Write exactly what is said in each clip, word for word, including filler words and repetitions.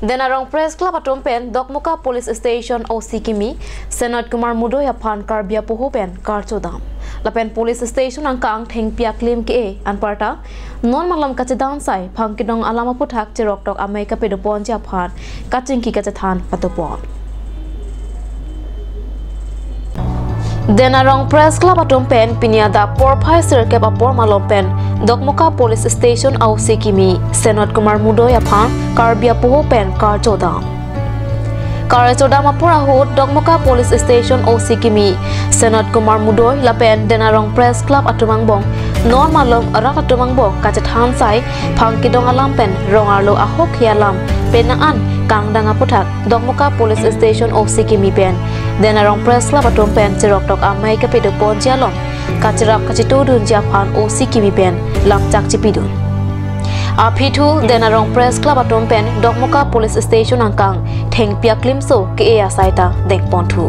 Denarong Press Club atompen Dokmuka Police Station O C Kimi Senat Kumar Mudoy aphan karbia pohopen karchodam Lapen Police Station angkang theng pia claim ke anparta non malam kacedan sai phangkidong alama puthak cherok tok amai ka pedopon japhan kachingki kacethan patopon Denarong Press Club atompen pinyada porphai circuit apor malompen Dokmuka Police Station O C Kimi Senat Kumar Mudoy aphan karbia pohopen karchodam Karchodam apura hut Dokmuka Police Station O C Kimi Senat Kumar Mudoy lapen Denarong Press Club atumangbong non malom arak atumangbong kacethan sai phangkidong alampen rongarlo ahok hialam penaan kangdanga puthak Dokmuka Police Station O C Kimi pen Denarong Press Club atompen cherok tok amai ka pedopon jalom kachirak kachitudun japhan O C Kimi pen lamchak chipidun Apithu Denarong Press Club atompen Dokmuka Police Station angkang theng pia klimso ke e asaita dekponthu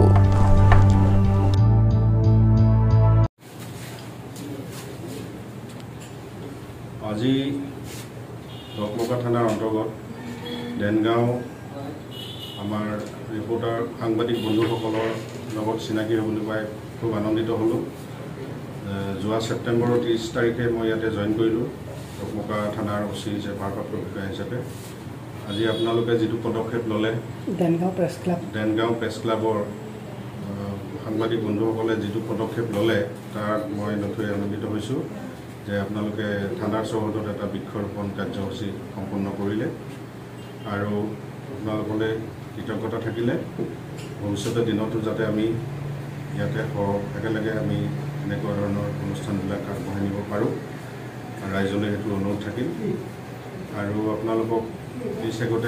আজি Dokmuka থানাৰ অন্তৰ্গত দেনগাঁও আমাৰ reporter সাংবাদিক বন্ধুসকলৰ লগত চিনাকি হ'বলৈ পাই খুব আনন্দিত হ'লোঁ যোৱা ছেপ্টেম্বৰৰ ত্ৰিছ তাৰিখে মই ইয়াতে জইন কৰিলোঁ Dokmuka থানাৰ ওচি যে ভাৰপ্ৰাপ্ত বিষয়া হিচাপে আজি আপোনালোকে যেটো পদক্ষেপ ললে Dengaon press club Dengaon press ক্লাবৰ সাংবাদিক বন্ধুসকলে যেটো পদক্ষেপ ললে তাৰ মই নথৈ আনন্দিত হৈছোঁ যে আপোনালোকে থানাৰ চৌহদত এটা বৃক্ষৰোপণ কাৰ্যসূচী সম্পন্ন কৰিলে আৰু আপোনালোকলৈ কৃতজ্ঞতা থাকিলে ভৱিষ্যতে দিনতো যাতে আমি ইয়াতে একেলগে আমি এনেকুৱা ধৰণৰ অনুষ্ঠানবিলাক আগবঢ়াই নিব পাৰোঁ ৰাইজলৈ সেইটো অনুৰোধ থাকিল আৰু আপোনালোকক নিশ্চয়কৈ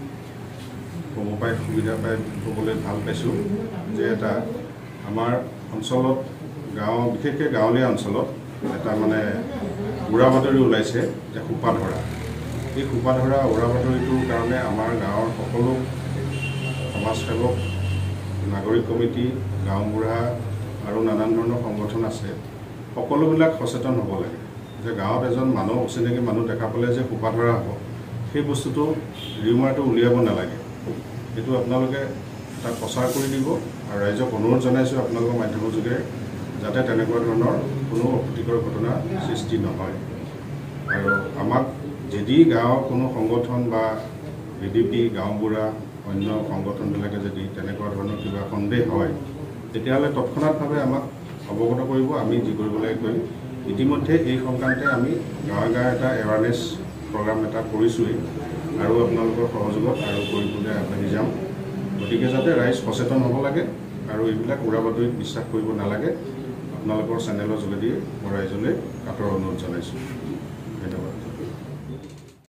ক'ব পাই সুবিধা পাই ক'বলৈ ভাল পাইছোঁ যে এটা আমাৰ অঞ্চলত গাঁও বিশেষকৈ গাঁৱলীয়া অঞ্চলত এটা মানে উৰা বাতৰি ওলাইছে যে খোপা ধৰা এই খোপা ধৰা উৰা বাতৰিটোৰ কাৰণে আমাৰ গাঁৱৰ সকলো সমাজসেৱক নাগৰিক কমিটি গাঁওবুঢ়া আৰু নানান ধৰণৰ সংগঠন আছে সকলোবিলাক সচেতন হ'ব লাগে যে গাঁৱত এজন মানুহ অচিনাকি মানুহ দেখা পালে যে খোপা ধৰা হ'ব সেই বস্তুটো ৰিউমাৰটো উলিয়াব নালাগে এইটো আপোনালোকে তাক প্ৰচাৰ কৰি দিব আৰু ৰাইজক অনুৰোধ জনাইছোঁ আপোনালোকৰ মাধ্যমৰ যোগেৰে যাতে তেনেকুৱা ধৰণৰ কোনো অপ্ৰীতিকৰ ঘটনা সৃষ্টি নহয় আৰু আমাক যদি গাঁৱৰ কোনো সংগঠন বা ভিডিপি গাঁওবুঢ়া অন্য সংগঠনবিলাকে যদি তেনেকুৱা ধৰণৰ কিবা সন্দেহ হয় তেতিয়াহ'লে তৎক্ষণাতভাৱে আমাক অৱগত কৰিব আমি যি কৰিব লাগে কৰিম ইতিমধ্যে এই সংক্ৰান্তে আমি গাঁৱে গাঁৱে এটা এৱাৰনেছ প্ৰগ্ৰাম এটা কৰিছোঁৱেই আৰু আপোনালোকৰ সহযোগত আৰু কৰিবলৈ আগবাঢ়ি যাম গতিকে যাতে ৰাইজ সচেতন হ'ব লাগে আৰু এইবিলাক উৰা বাতৰিত বিশ্বাস কৰিব নালাগে আপোনালোকৰ চেনেলৰ যোগেদি মই ৰাইজলৈ কাটৰ অনুৰোধ জনাইছোঁ ধন্যবাদ